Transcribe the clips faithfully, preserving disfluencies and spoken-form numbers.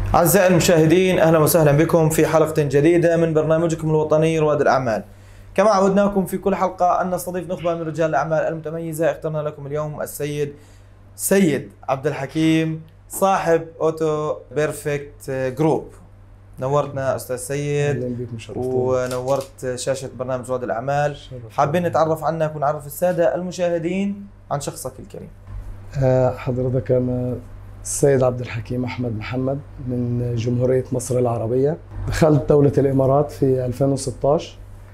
أعزائي المشاهدين، أهلا وسهلا بكم في حلقة جديدة من برنامجكم الوطني رواد الأعمال. كما عودناكم في كل حلقة أن نستضيف نخبة من رجال الأعمال المتميزة. اخترنا لكم اليوم السيد سيد عبد الحكيم، صاحب أوتو بيرفكت جروب. نورتنا أستاذ سيد ونورت شاشة برنامج رواد الأعمال. حابين نتعرف عنك ونعرف السادة المشاهدين عن شخصك الكريم. حضرتك أنا السيد عبد الحكيم أحمد محمد من جمهورية مصر العربية. دخلت دولة الإمارات في ألفين وستة عشر.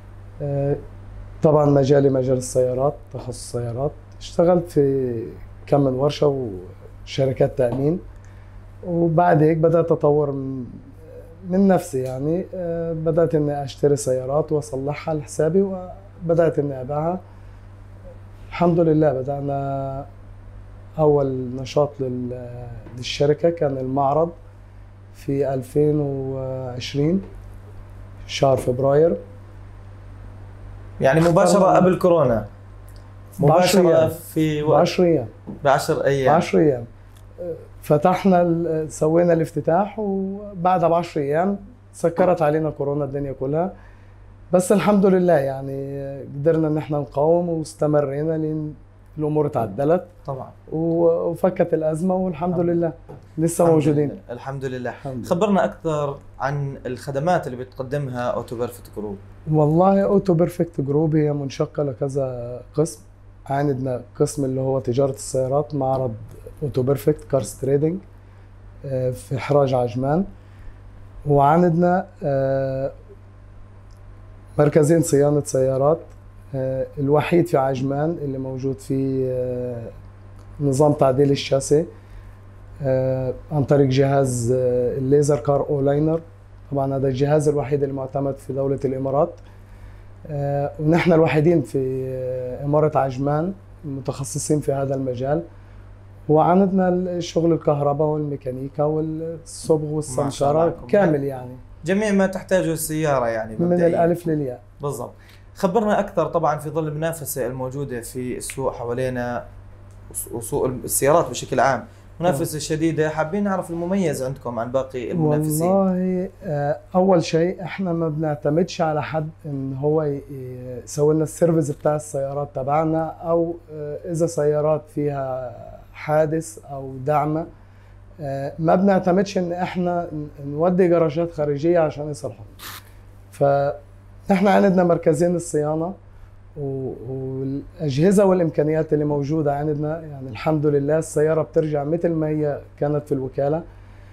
طبعا مجالي مجال السيارات، تخصص السيارات. اشتغلت في كم من ورشة وشركات تأمين، وبعد هيك بدأت أطور من, من نفسي. يعني بدأت إني أشتري سيارات وأصلحها لحسابي، وبدأت إني أبيعها. الحمد لله بدأنا أول نشاط للشركة كان المعرض في ألفين وعشرين شهر فبراير، يعني مباشرة قبل كورونا، مباشرة في وقت بعشر أيام بعشر أيام بعشر أيام فتحنا، سوينا الافتتاح، وبعدها بعشر أيام سكرت علينا كورونا الدنيا كلها. بس الحمد لله يعني قدرنا إن احنا نقاوم واستمرينا لين الامور تعدلت طبعا وفكت الازمه، والحمد الحمد لله لسه الحمد موجودين. لله. الحمد لله. خبرنا اكثر عن الخدمات اللي بتقدمها اوتو بيرفكت جروب. والله اوتو بيرفكت جروب هي منشقه لكذا قسم. عندنا قسم اللي هو تجاره السيارات، معرض اوتو بيرفكت كارز تريدنج في حراج عجمان، وعندنا مركزين صيانه سيارات، الوحيد في عجمان اللي موجود فيه نظام تعديل الشاسي عن طريق جهاز الليزر كار أولاينر. طبعا هذا الجهاز الوحيد المعتمد في دولة الإمارات، ونحن الوحيدين في إمارة عجمان متخصصين في هذا المجال. وعندنا الشغل الكهرباء والميكانيكا والصبغ والسمسرة كامل، يعني جميع ما تحتاجه السيارة يعني من الألف للياء. بالضبط. خبرنا أكثر طبعا في ظل المنافسة الموجودة في السوق حوالينا وسوق السيارات بشكل عام، منافسة شديدة. حابين نعرف المميز عندكم عن باقي المنافسين. والله أول شيء إحنا ما بنعتمدش على حد إن هو يسوي لنا السيرفيس بتاع السيارات تبعنا، أو إذا سيارات فيها حادث أو دعمة ما بنعتمدش إن إحنا نودي جراجات خارجية عشان يصلحوا. ف احنا عندنا مركزين الصيانه والاجهزه والامكانيات اللي موجوده عندنا. يعني الحمد لله السياره بترجع مثل ما هي كانت في الوكاله.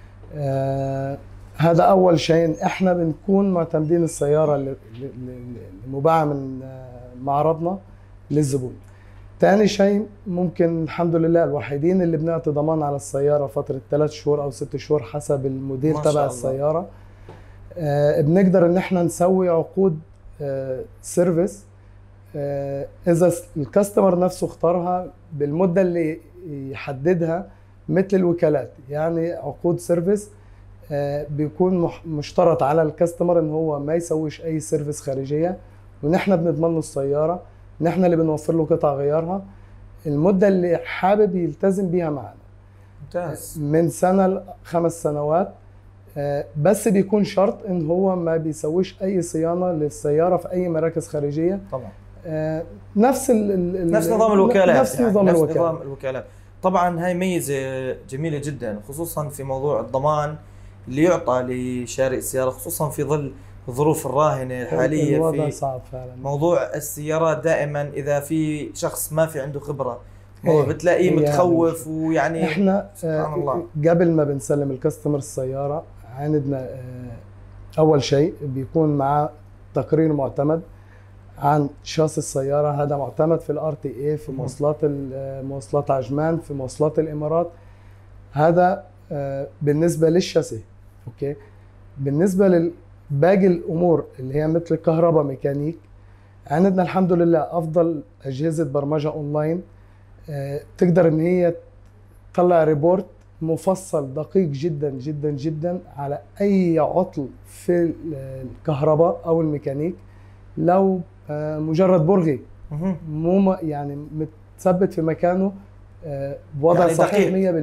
آه هذا اول شيء، احنا بنكون معتمدين السياره المباعه من معرضنا للزبون. ثاني شيء ممكن الحمد لله الوحيدين اللي بنعطي ضمان على السياره فتره ثلاث شهور او ست شهور حسب الموديل تبع السياره. آه بنقدر ان احنا نسوي عقود آه سيرفيس آه اذا الكاستمر نفسه اختارها بالمده اللي يحددها، مثل الوكالات. يعني عقود سيرفيس آه بيكون مشترط على الكاستمر ان هو ما يسويش اي سيرفيس خارجيه، ونحن بنضمن له السياره، نحن اللي بنوفر له قطع غيارها المده اللي حابب يلتزم بيها معنا. ممتاز. من سنه لخمس سنوات. بس بيكون شرط ان هو ما بيسويش اي صيانه للسياره في اي مراكز خارجيه. طبعا نفس ال نفس نظام الوكالات، نفس يعني نظام نفس الوكالات. نظام الوكالات. طبعا هاي ميزه جميله جدا، خصوصا في موضوع الضمان اللي يعطى لشاري السياره، خصوصا في ظل الظروف الراهنه الحاليه. الوضع في صعب فعلا. موضوع السيارات دائما اذا في شخص ما في عنده خبره هو بتلاقيه متخوف، ويعني احنا سبحان الله. قبل ما بنسلم الكاستمر السياره عندنا اول شيء بيكون معاه تقرير معتمد عن شاص السياره. هذا معتمد في الار تي اي، في مواصلات مواصلات عجمان، في مواصلات الامارات. هذا بالنسبه للشاسيه. اوكي، بالنسبه لباقي الامور اللي هي مثل الكهرباء، ميكانيك، عندنا الحمد لله افضل اجهزه برمجه اونلاين تقدر ان هي تطلع ريبورت مفصل دقيق جدا جدا جدا على اي عطل في الكهرباء او الميكانيك. لو مجرد برغي مو يعني متثبت في مكانه بوضع يعني صحيح مية بالمية.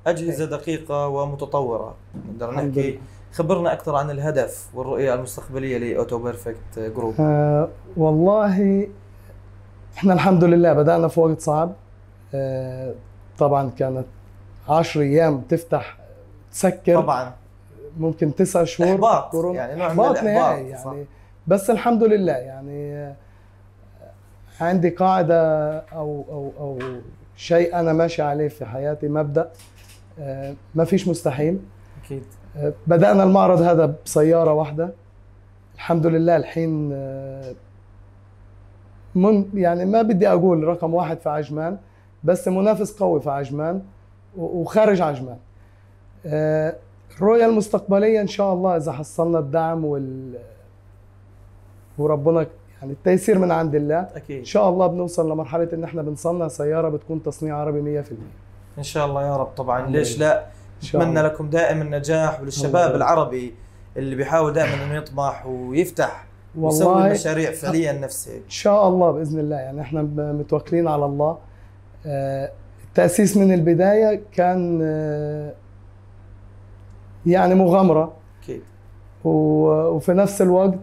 أجهزة دقيقة ومتطورة نقدر نحكي. خبرنا أكثر عن الهدف والرؤية المستقبلية لأوتو بيرفكت جروب. آه والله احنا الحمد لله بدأنا في وقت صعب. آه طبعا كانت عشر أيام تفتح تسكر، طبعا ممكن تسع شهور إحباط، كورونا، يعني نوع من إحباط الإحباط نهائي يعني. بس الحمد لله يعني عندي قاعدة أو أو أو شيء أنا ماشي عليه في حياتي، مبدأ آه ما فيش مستحيل. أكيد. آه بدأنا المعرض هذا بسيارة واحدة، الحمد لله الحين آه من يعني ما بدي أقول رقم واحد في عجمان، بس منافس قوي في عجمان وخارج عجمان. آه الرؤية المستقبلية إن شاء الله إذا حصلنا الدعم وال وربنا يعني التيسير من عند الله، أكيد إن شاء الله بنوصل لمرحلة إن إحنا بنصنع سيارة بتكون تصنيع عربي مية بالمية إن شاء الله يا رب. طبعا ليش لا، نتمنى لكم دائما النجاح، وللشباب العربي اللي بيحاول دائما إنه يطمح ويفتح ويسوي مشاريع فعليا نفسه إن شاء الله بإذن الله. يعني إحنا متوكلين على الله. التأسيس من البداية كان يعني مغامرة أكيد، وفي نفس الوقت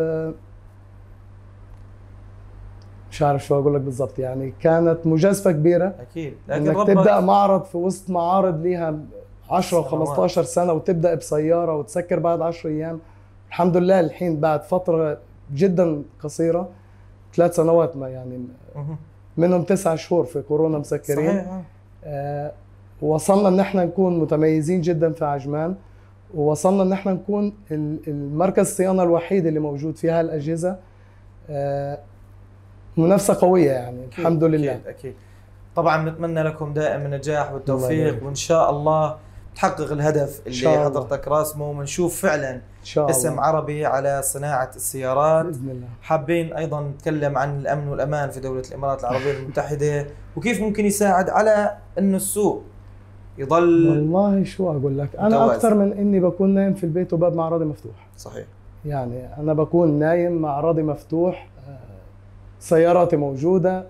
مش عارف شو اقول لك بالضبط، يعني كانت مجازفه كبيره. اكيد، لكن انك تبدا معرض في وسط معارض ليها عشرة وخمسطعش سنه وتبدا بسياره وتسكر بعد عشر ايام. الحمد لله الحين بعد فتره جدا قصيره، ثلاث سنوات ما يعني منهم تسع شهور في كورونا مسكرين. صحيح. آه وصلنا ان احنا نكون متميزين جدا في عجمان، ووصلنا ان احنا نكون المركز الصيانه الوحيد اللي موجود فيها الاجهزه. آه منافسة قوية يعني. أكيد الحمد لله. أكيد أكيد. طبعا نتمنى لكم دائما النجاح والتوفيق، وإن شاء الله تحقق الهدف اللي حضرتك راسمه، ونشوف فعلا شاء اسم الله. عربي على صناعة السيارات بإذن الله. حابين أيضا نتكلم عن الأمن والأمان في دولة الإمارات العربية المتحدة، وكيف ممكن يساعد على إنه السوق يضل. والله شو أقول لك، أنا متوازن. أكثر من إني بكون نايم في البيت وباب معرضي مفتوح. صحيح. يعني أنا بكون نايم معرضي مفتوح، سياراتي موجودة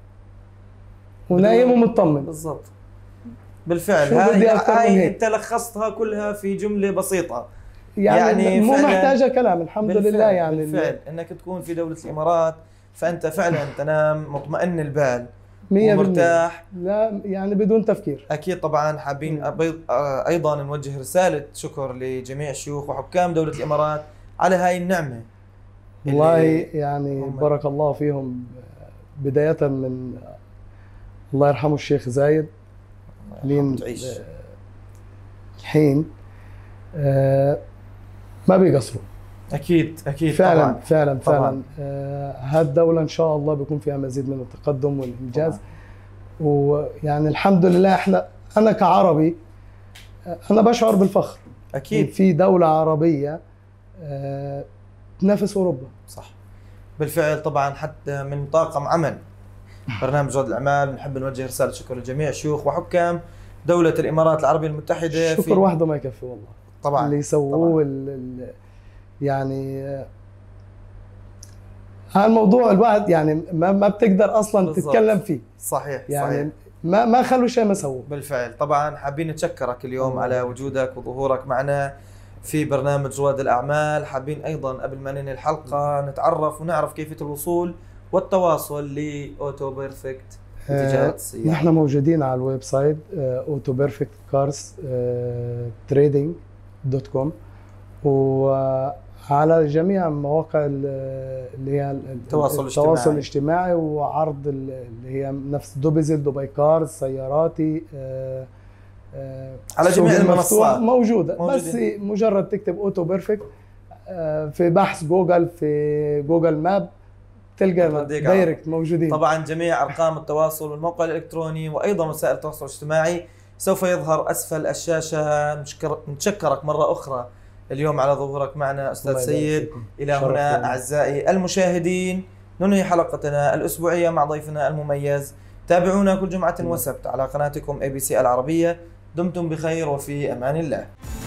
ونايم ومطمن. بالضبط. بالفعل هاي, هاي انت لخصتها كلها في جملة بسيطة، يعني, يعني مو محتاجة كلام. الحمد بالفعل لله يعني بالفعل انك تكون في دولة الامارات فانت فعلا تنام مطمئن البال ومرتاح، لا يعني بدون تفكير. اكيد. طبعا حابين ايضا نوجه رسالة شكر لجميع شيوخ وحكام دولة الامارات على هاي النعمة. والله يعني بارك الله فيهم، بداية من الله يرحمه الشيخ زايد لين الحين آه ما بيقصروا. اكيد اكيد فعلا طبعا. فعلا فعلا آه هالدولة ان شاء الله بيكون فيها مزيد من التقدم والانجاز طبعا. ويعني الحمد لله احنا انا كعربي انا بشعر بالفخر اكيد في دولة عربية آه تنافس اوروبا. صح بالفعل. طبعا حتى من طاقم عمل برنامج رواد الاعمال بنحب نوجه رساله شكر لجميع شيوخ وحكام دوله الامارات العربيه المتحده. شكر وحده ما يكفي والله طبعا اللي يسووه يعني هالموضوع الواحد يعني ما ما بتقدر اصلا بالضبط. تتكلم فيه. صحيح يعني صحيح. ما ما خلوا شيء ما سووه. بالفعل. طبعا حابين نتشكرك اليوم الله على وجودك وظهورك معنا في برنامج رواد الأعمال. حابين أيضا قبل ما ننهي الحلقة نتعرف ونعرف كيفية الوصول والتواصل لأوتو بيرفكت اتجاهات السيارة. نحن موجودين على الويب سايت اوتو بيرفكت كارز تريدينج دوت كوم، وعلى جميع مواقع اللي هي التواصل, التواصل الاجتماعي، وعرض اللي هي نفس دوبيزل دبي كارز سياراتي على جميع المنصات موجودة. بس مجرد تكتب اوتو بيرفكت في بحث جوجل في جوجل ماب تلقى دايركت موجودين. طبعا جميع ارقام التواصل والموقع الالكتروني وايضا وسائل التواصل الاجتماعي سوف يظهر اسفل الشاشة. نتشكرك مرة اخرى اليوم على ظهورك معنا استاذ سيد. الى هنا اعزائي المشاهدين ننهي حلقتنا الاسبوعية مع ضيفنا المميز. تابعونا كل جمعة وسبت على قناتكم اي بي سي العربية. دمتم بخير وفي امان الله.